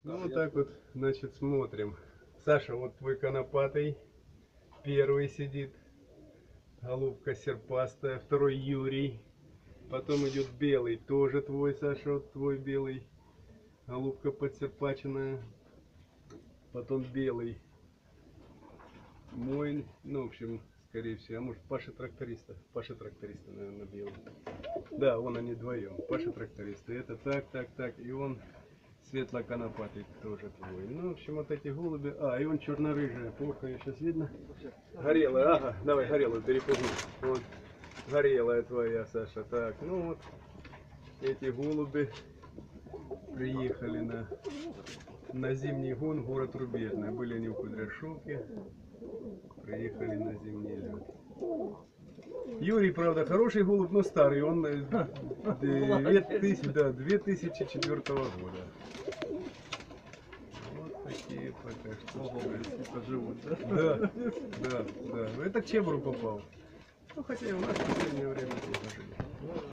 Ну вот так вот, значит, смотрим. Саша, вот твой конопатый, первый сидит. Голубка серпастая, второй Юрий. Потом идет белый, тоже твой, Саша, вот твой белый. Голубка подсерпаченная. Потом белый. Мой, ну, в общем, скорее всего, а может Паша тракториста. Паша тракториста, наверное, белый. Да, вон они вдвоем. Паша тракториста. Это так. И он светло-конопатый тоже твой. Ну, в общем, вот эти голуби. А, и он черно-рыжая. Плохо ее сейчас видно. Горелая, ага. Давай горелую перепугни. Вот. Горелая твоя, Саша. Так, ну вот. Эти голуби приехали на зимний гон в город Рубежный. Были они в Кудряшовке. Приехали на зимний лед. Юрий, правда, хороший голубь, но старый. Он 2004 года. Вот такие пока что поживут. Да. Это к Чебру попал. Ну, хотя и у нас в последнее время тоже жили.